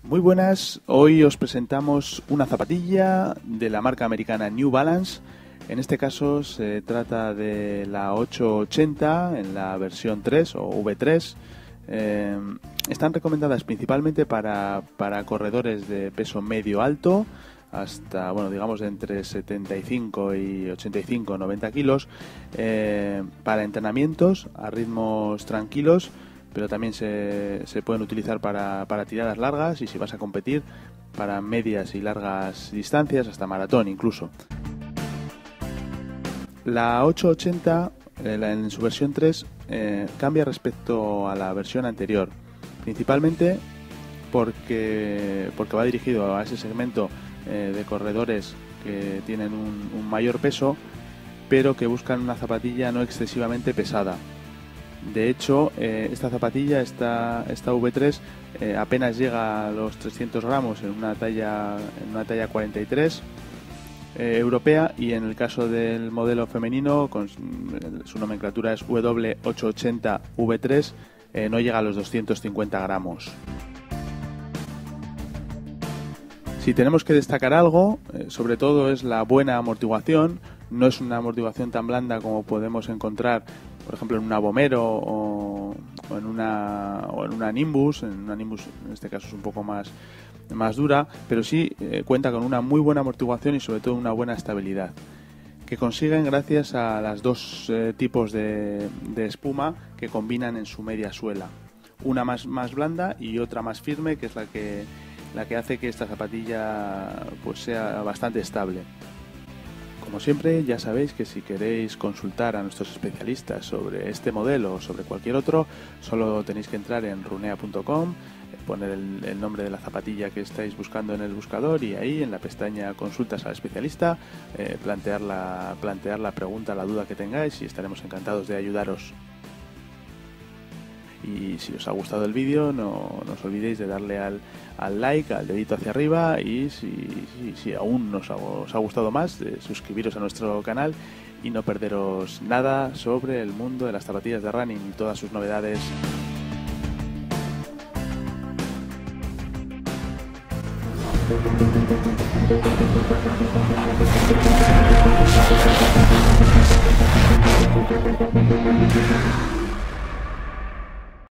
Muy buenas, hoy os presentamos una zapatilla de la marca americana New Balance. En este caso se trata de la 880 en la versión 3 o V3. Están recomendadas principalmente para corredores de peso medio alto, hasta, bueno, digamos entre 75 y 85, 90 kilos, para entrenamientos a ritmos tranquilos, pero también se pueden utilizar para tiradas largas y si vas a competir para medias y largas distancias, hasta maratón incluso. La 880 en su versión 3 cambia respecto a la versión anterior, principalmente porque va dirigido a ese segmento de corredores que tienen un mayor peso, pero que buscan una zapatilla no excesivamente pesada. De hecho, esta zapatilla, esta V3, apenas llega a los 300 gramos en una talla 43 europea, y en el caso del modelo femenino, su nomenclatura es W880 V3, no llega a los 250 gramos. Si tenemos que destacar algo, sobre todo es la buena amortiguación. No es una amortiguación tan blanda como podemos encontrar, por ejemplo, en una Vomero o en una Nimbus. En una Nimbus, en este caso, es un poco más dura, pero sí cuenta con una muy buena amortiguación y sobre todo una buena estabilidad, que consiguen gracias a los dos tipos de espuma que combinan en su media suela. Una más blanda y otra más firme, que es la que hace que esta zapatilla pues sea bastante estable. Como siempre, ya sabéis que si queréis consultar a nuestros especialistas sobre este modelo o sobre cualquier otro, solo tenéis que entrar en runea.com, poner el nombre de la zapatilla que estáis buscando en el buscador y ahí en la pestaña consultas al especialista plantear la pregunta, la duda que tengáis, y estaremos encantados de ayudaros. Y si os ha gustado el vídeo, no os olvidéis de darle al like, al dedito hacia arriba, y si aún os ha gustado más, de suscribiros a nuestro canal y no perderos nada sobre el mundo de las zapatillas de running y todas sus novedades.